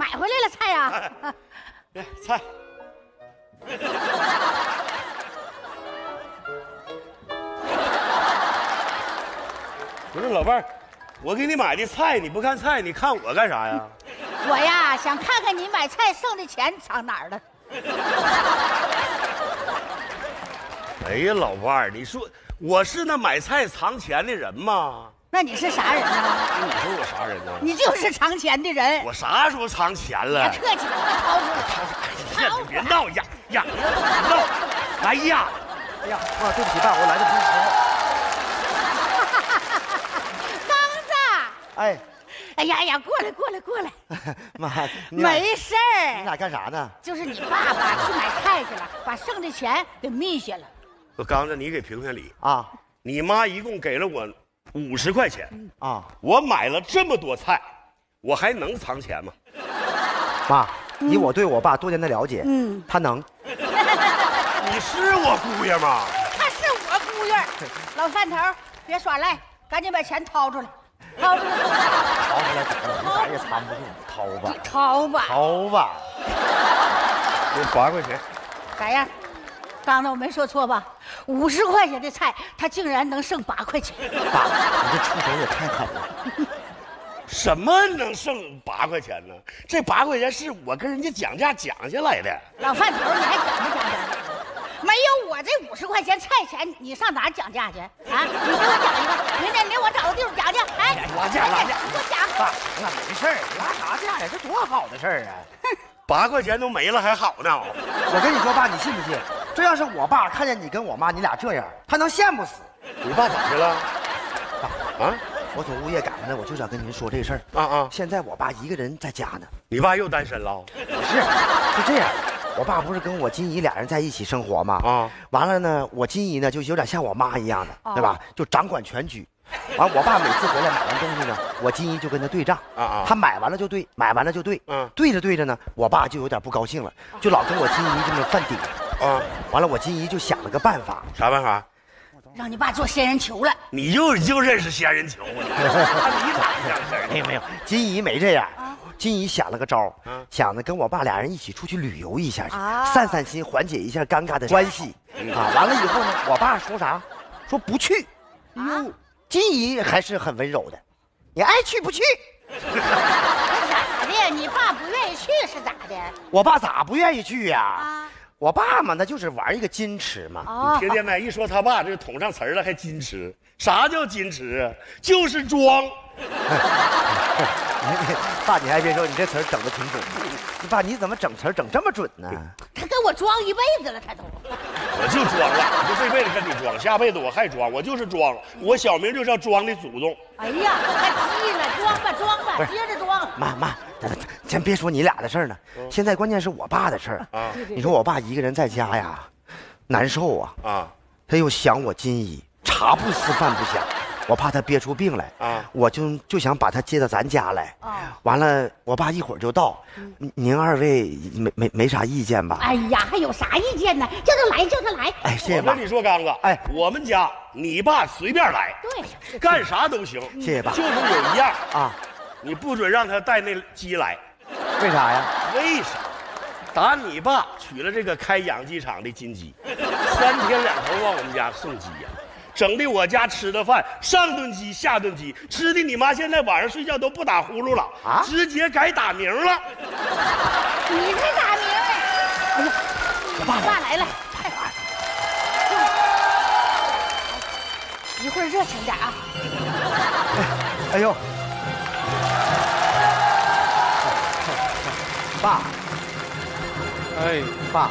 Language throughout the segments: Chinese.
买回来了菜呀。 菜。不是老伴儿，我给你买的菜你不看菜，你看我干啥呀？ 我呀，想看看你买菜剩的钱藏哪儿了。 哎呀，老伴儿，你说我是那买菜藏钱的人吗？ 那你是啥人呢？ 你说我啥人呢？ 你就是藏钱的人。 我啥时候藏钱了？ 别客气，掏出来。 哎呀，你别闹呀呀！闹！哎呀！ 哎呀，妈，对不起爸，我来的不是时候。 刚子。 哎。 哎呀呀，过来！ 妈， 没事儿。 你俩干啥呢？ 就是你爸爸去买菜去了，把剩的钱给密下了。 我刚才你给评评理啊！ 你妈一共给了我50块钱啊！ 我买了这么多菜，我还能藏钱吗？ 妈，以我对我爸多年的了解，他能。 你是我姑爷吗？ 他是我姑爷。老范头，别耍赖，赶紧把钱掏出来。掏出来怎么了？你咋也藏不住，掏吧。 掏吧。 这8块钱。 咋样？刚才我没说错吧？50块钱的菜，他竟然能剩8块钱。 爸，你这出手也太狠了。 什么能剩8块钱呢？这8块钱是我跟人家讲价讲下来的。 老范头，你还讲不讲价？没有我这50块钱菜钱，你上哪讲价去啊？你给我讲一个，明天领我找个地方讲去。哎， 拉价！ 你给我讲。 爸，那没事儿，拉啥价呀？这多好的事儿啊 ！8块钱都没了还好呢。 我跟你说，爸，你信不信？这要是我爸看见你跟我妈你俩这样，他能羡慕死。 你爸咋的了？ 爸啊！我从物业赶上来，我就想跟您说这事儿。 啊！ 现在我爸一个人在家呢。 你爸又单身了？ 不是，是这样。我爸不是跟我金姨俩人在一起生活吗？啊，完了呢，我金姨呢就有点像我妈一样的，对吧？就掌管全局。完，我爸每次回来买完东西呢，我金姨就跟他对账。他买完了就对，买完了就对。对着对着呢，我爸就有点不高兴了，就老跟我金姨这么犯顶。完了，我金姨就想了个办法。 啥办法？ 让你爸做仙人球了。 你就认识仙人球啊？你咋这样式儿？没有，金姨没这样。金姨想了个招，想着跟我爸俩人一起出去旅游一下去，散散心，缓解一下尴尬的关系。完了以后呢，我爸说啥？说不去。金姨还是很温柔的，你爱去不去？ 咋的？你爸不愿意去是咋的？ 我爸咋不愿意去呀？我爸嘛，那就是玩一个矜持嘛。 你听见没？一说他爸，这捅上词儿了，还矜持？啥叫矜持啊？就是装。 爸，你还别说，你这词儿整的挺准。爸，你怎么整词儿整这么准呢？ 他跟我装一辈子了，他都。 我就装了，我就这辈子跟你装，下辈子我还装，我就是装。我小名就叫装的祖宗。 哎呀，太气了，装吧，接着装。 妈，先别说你俩的事儿呢，现在关键是我爸的事儿啊。你说我爸一个人在家呀，难受啊。他又想我金姨，茶不思饭不想。我怕他憋出病来我就想把他接到咱家来完了，我爸一会儿就到，您二位没啥意见吧？ 哎呀，还有啥意见呢？叫他来。 哎，谢谢爸。 我跟你说，刚子，我们家你爸随便来， 对， 干啥都行。 谢谢爸。 就是有一样你不准让他带那鸡来。 为啥呀？ 为啥？打你爸娶了这个开养鸡场的金鸡，3天2头往我们家送鸡呀。整的我家吃的饭上顿鸡下顿鸡，吃的你妈现在晚上睡觉都不打呼噜了直接改打鸣了。 你才打鸣呢！哎呀，我爸来了，太好了！一会儿热情点啊！ 哎呦，爸， 哎， 爸，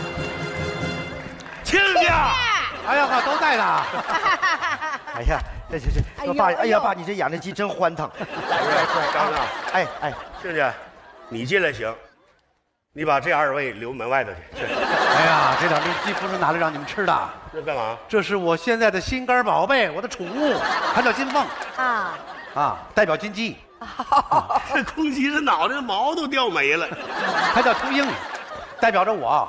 亲家。 哎呀妈，都在呢！ 哎呀，这爸，哎呀爸，你这养的鸡真欢腾。 刚子， 哎， 亲家，你进来行，你把这2位留门外头去。 哎呀，这2只鸡不是拿来让你们吃的， 这干嘛？ 这是我现在的心肝宝贝，我的宠物，它叫金凤代表金鸡。 这公鸡这脑袋毛都掉没了。 它叫秃鹰，代表着我。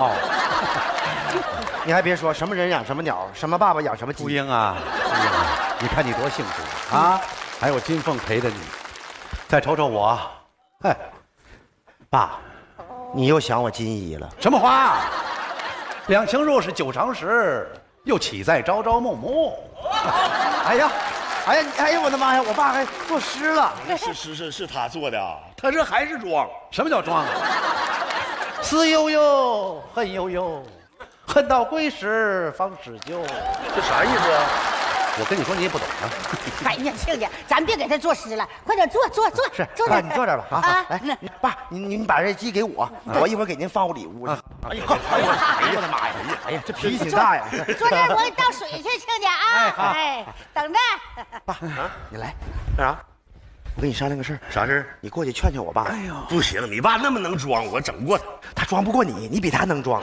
你还别说，什么人养什么鸟，什么爸爸养什么鸡。 秃鹰啊，你看你多幸福啊！还有金凤陪着你，再瞅瞅我， 爸，你又想我金姨了？ 什么话？两情若是久长时，又岂在朝朝暮暮？ 哎呀，我的妈呀！我爸还作诗了。 是他做的啊，他这还是装。 什么叫装啊？思悠悠，恨悠悠，恨到归时方始究。 这啥意思啊？ 我跟你说，你也不懂啊。 哎呀，亲家，咱别给他作诗了，快点坐。 是， 坐爸，你坐这儿吧。 啊， 来，爸，您把这鸡给我，我一会儿给您放屋里屋去。哎呀，我的妈呀！哎呀，这脾气挺大呀。 坐这儿，我给你倒水去，亲家啊。哎，等着。 爸，你来干啥？我跟你商量个事儿。 啥事儿？ 你过去劝劝我爸。 哎呦，不行，你爸那么能装，我整不过他。 他装不过你，你比他能装。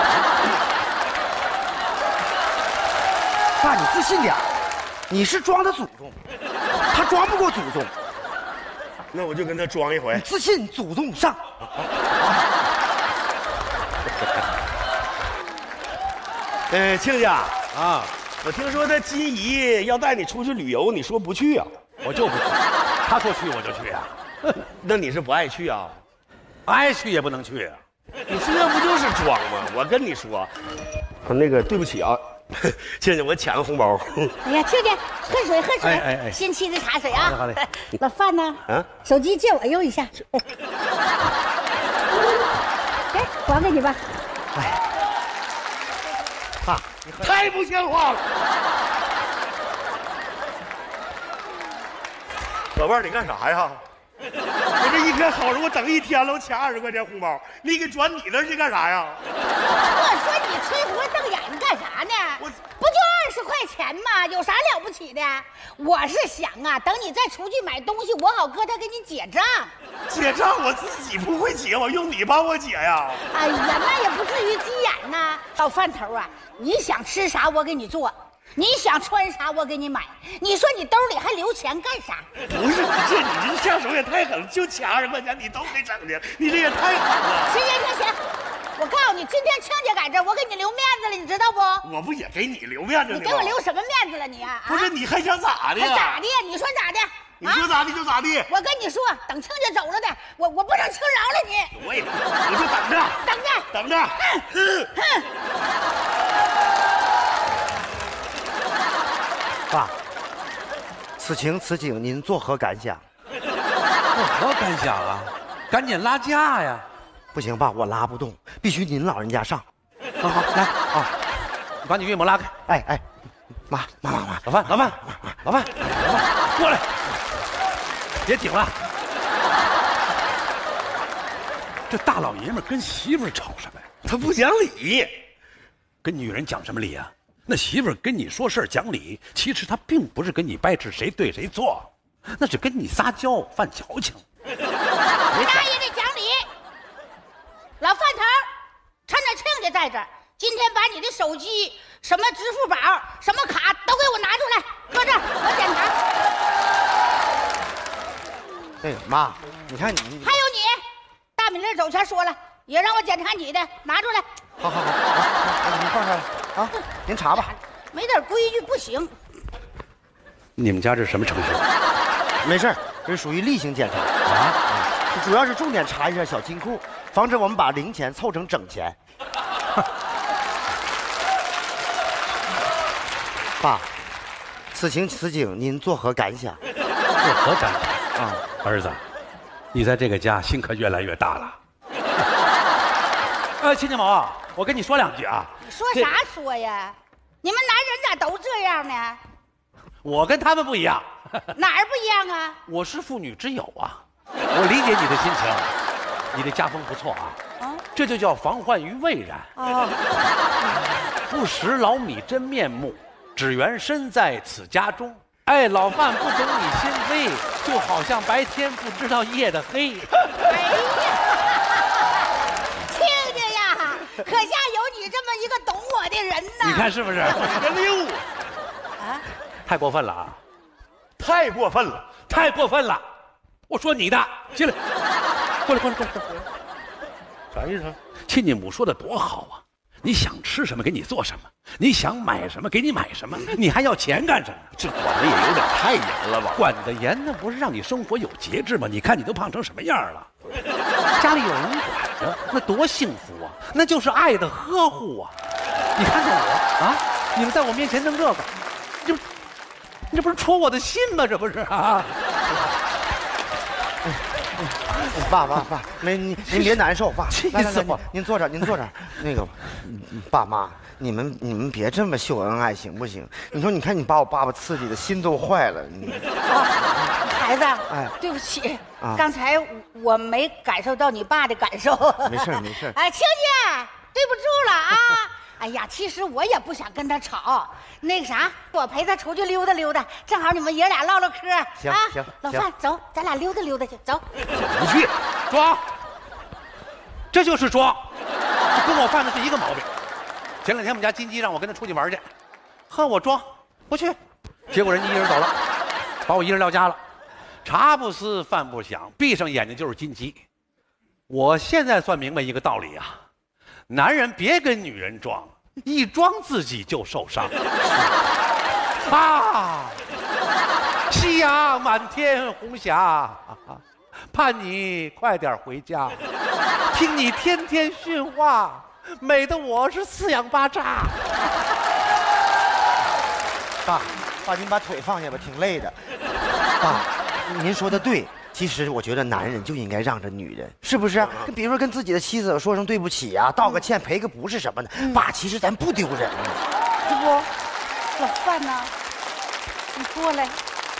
爸，你自信点，你是装的祖宗，他装不过祖宗。 那我就跟他装一回。 自信祖宗上。 亲家啊， 我听说他金姨要带你出去旅游，你说不去啊？ 我就不去，他说去我就去啊。 那你是不爱去啊？ 爱去也不能去啊。 你这不就是装吗？我跟你说，那个对不起啊，亲家，我抢个红包。 哎呀，亲家，喝水。 哎， 新沏的茶水啊。 好嘞。 老范呢？ 啊， 手机借我用一下。来，还给你吧。 爸， 太不像话了！老伴儿，你干啥呀？我这一天好着，我等一天了，我抢20块钱红包，你给转你那儿去干啥呀？ 我说你吹胡瞪眼干啥呢？不就20块钱吗？有啥了不起的？我是想啊，等你再出去买东西，我好搁他给你结账。 结账我自己不会结，我用你帮我结呀。 哎呀，那也不至于急眼呐。老饭头啊，你想吃啥我给你做，你想穿啥我给你买。你说你兜里还留钱干啥？ 不是你这下手也太狠了，就抢20块钱你都给整的，你这也太狠了。 行，我告诉你，今天亲家在这儿，我给你留面子了，你知道不？ 我不也给你留面子呢吗？ 你给我留什么面子了你啊？ 不是，你还想咋的呀？ 还咋的？你说咋的？ 你说咋的就咋的。 我跟你说，等亲家走了的，我不能轻饶了你。 我就等着。 爸，此情此景，您作何感想？ 作何感想啊？赶紧拉架呀！ 不行，爸，我拉不动，必须您老人家上。好，来啊， 你把你岳母拉开。 哎，妈， 老范，过来，别顶了。这大老爷们跟媳妇吵什么呀？ 他不讲理， 跟女人讲什么理啊？那媳妇跟你说事儿讲理，其实她并不是跟你掰扯谁对谁错，那是跟你撒娇犯矫情。 那也得讲理。老饭头，趁着亲家在这儿，今天把你的手机、什么支付宝、什么卡都给我拿出来，搁这儿我检查。 哎，妈，你看你还有你，大米粒走前说了，也让我检查你的，拿出来。 好，您放这儿啊，您查吧。 没点规矩不行。 你们家这是什么程序？ 没事，这是属于例行检查啊，主要是重点查一下小金库，防止我们把零钱凑成整钱。爸，此情此景，您作何感想？ 作何感想啊？儿子，你在这个家心可越来越大了。亲家母，我跟你说两句啊。 你说啥说呀？你们男人咋都这样呢？ 我跟他们不一样。 哪儿不一样啊？ 我是妇女之友啊，我理解你的心情，你的家风不错啊，这就叫防患于未然。不识老米真面目，只缘身在此家中。哎，老范不懂你心扉，就好像白天不知道夜的黑。 哎呀，亲家呀，可下有你这么一个懂我的人呐！ 你看是不是？ 溜啊， 太过分了啊！ 太过分了， 太过分了！我说你的，进来，过来。 啥意思啊？ 亲家母说的多好啊！你想吃什么给你做什么，你想买什么给你买什么，你还要钱干什么？ 这管的也有点太严了吧？ 管得严，那不是让你生活有节制吗？你看你都胖成什么样了？ 家里有人管着，那多幸福啊！那就是爱的呵护啊！你看看我啊，你们在我面前弄这个，这不是戳我的心吗？这不是啊？ 爸，您别难受，爸， 气死我！ 您坐这儿，您坐这儿。那个，爸妈，你们别这么秀恩爱行不行？你说，你看你把我爸爸刺激的心都坏了。 孩子， 哎， 对不起，刚才我没感受到你爸的感受。 没事。 哎，亲家，对不住了啊！哎呀，其实我也不想跟他吵，那个啥，我陪他出去溜达溜达，正好你们爷俩唠唠嗑。 行， 老范，走，咱俩溜达溜达去，走。 不去，装，这就是装，跟我犯的是一个毛病。前两天我们家金鸡让我跟他出去玩去，恨我装不去，结果人家一人走了，把我一人撂家了。茶不思饭不想，闭上眼睛就是金鸡。我现在算明白一个道理啊，男人别跟女人装，一装自己就受伤。啊，夕阳满天红霞，盼你快点回家，听你天天训话，美得我是四仰八叉。 爸，您把腿放下吧，挺累的。爸，您说的对。其实我觉得男人就应该让着女人，是不是？比如说跟自己的妻子说声对不起啊，道个歉，赔个不是什么的。爸，其实咱不丢人。 这不，老范呢？你过来。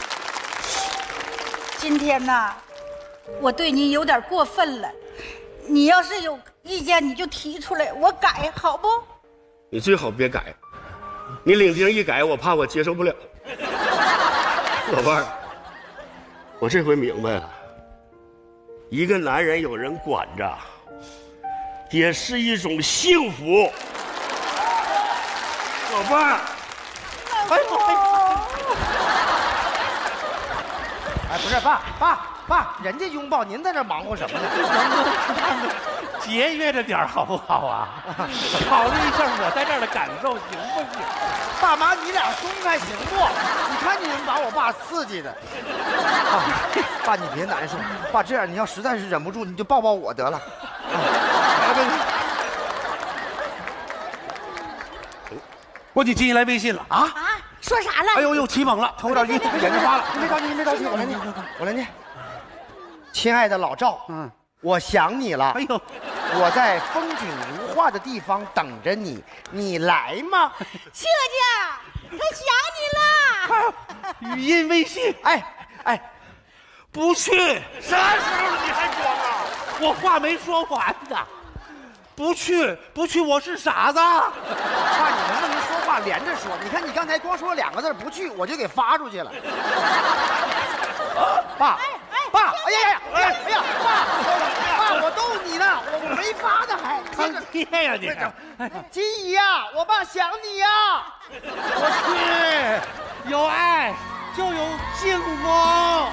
今天呢，我对你有点过分了，你要是有意见你就提出来，我改好不？ 你最好别改，你领情一改，我怕我接受不了。老伴儿。我这回明白了，一个男人有人管着，也是一种幸福。老伴儿， 哎，不是，爸，人家拥抱，您在这忙活什么呢？ 节约着点好不好啊？考虑一下我在这儿的感受，行不行？ 爸妈，你俩松开行不？你看你们把我爸刺激的。爸，你别难受。爸，这样你要实在是忍不住，你就抱抱我得了。 我给金一来微信了啊！ 说啥了？ 哎呦，起猛了，头有点晕，眼睛花了。 您别着急，我来念。亲爱的老赵，我想你了。 哎呦， 我在风景如画的地方等着你，你来吗？ 亲家，他想你了。语音微信， 哎， 不去， 啥时候了你还装啊？ 我话没说完呢。不去，我是傻子。爸， 你能不能说话连着说？你看你刚才光说2个字不去，我就给发出去了。爸，哎呀，爸，我逗你呢，我没发呢还。 坑爹呀你！ 金姨呀，我爸想你呀。 我去，有爱就有幸福。